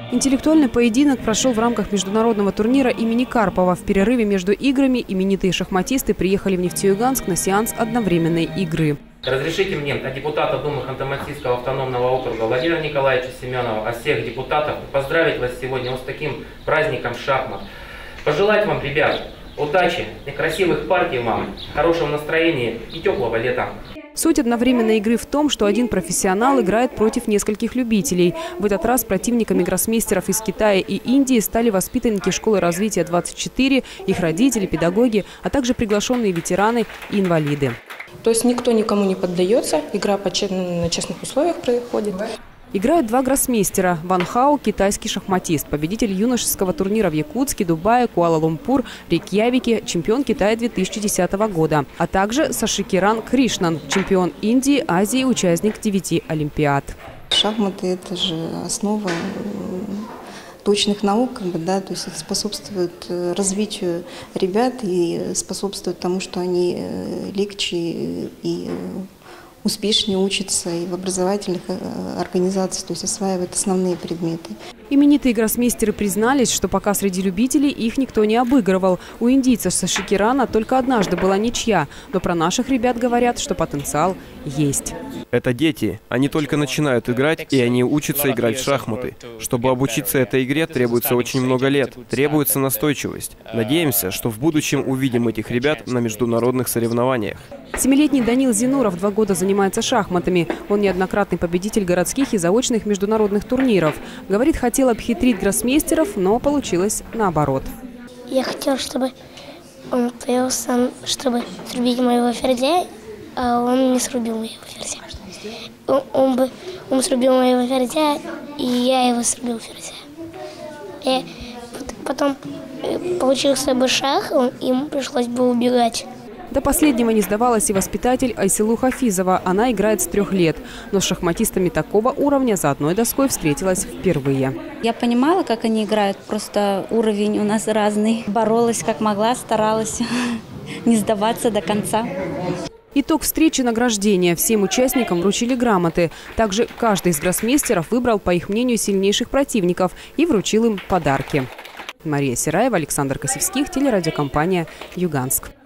Интеллектуальный поединок прошел в рамках международного турнира имени Карпова. В перерыве между играми именитые шахматисты приехали в Нефтеюганск на сеанс одновременной игры. Разрешите мне от депутата Думы Ханты-Мансийского автономного округа Владимира Николаевича Семенова, от всех депутатов, поздравить вас сегодня вот с таким праздником шахмат. Пожелать вам, ребят, удачи, красивых партий вам, хорошего настроения и теплого лета. Суть одновременной игры в том, что один профессионал играет против нескольких любителей. В этот раз противниками гроссмейстеров из Китая и Индии стали воспитанники школы развития 24, их родители, педагоги, а также приглашенные ветераны и инвалиды. То есть никто никому не поддается, игра на честных условиях происходит. Играют два гроссмейстера. Ван Хао – китайский шахматист, победитель юношеского турнира в Якутске, Дубае, Куала-Лумпур, Рейкьявике, чемпион Китая 2010 года. А также Сашикиран Кришнан, чемпион Индии, Азии, участник 9 олимпиад. Шахматы – это же основа точных наук, то есть это способствует развитию ребят и способствует тому, что они легче и успешнее учатся и в образовательных организациях, то есть осваивают основные предметы. Именитые гроссмейстеры признались, что пока среди любителей их никто не обыгрывал. У индийца Сашикирана только однажды была ничья, но про наших ребят говорят, что потенциал есть. Это дети. Они только начинают играть, и они учатся играть в шахматы. Чтобы обучиться этой игре, требуется очень много лет. Требуется настойчивость. Надеемся, что в будущем увидим этих ребят на международных соревнованиях. 7-летний Данил Зинуров 2 года занимается шахматами. Он неоднократный победитель городских и заочных международных турниров. Говорит, хотел обхитрить гроссмейстеров, но получилось наоборот. Я хотел, чтобы он появился, чтобы срубить моего ферзя, а он не срубил моего ферзя. Он срубил моего ферзя, и я его срубил ферзя. И потом получился бы шах, ему пришлось бы убегать. До последнего не сдавалась и воспитатель Айсилу Хафизова. Она играет с 3 лет. Но с шахматистами такого уровня за одной доской встретилась впервые. Я понимала, как они играют, просто уровень у нас разный. Боролась как могла, старалась не сдаваться до конца. Итог встречи – награждения. Всем участникам вручили грамоты. Также каждый из гроссмейстеров выбрал, по их мнению, сильнейших противников и вручил им подарки. Мария Сераева, Александр Косевских, телерадиокомпания «Юганск».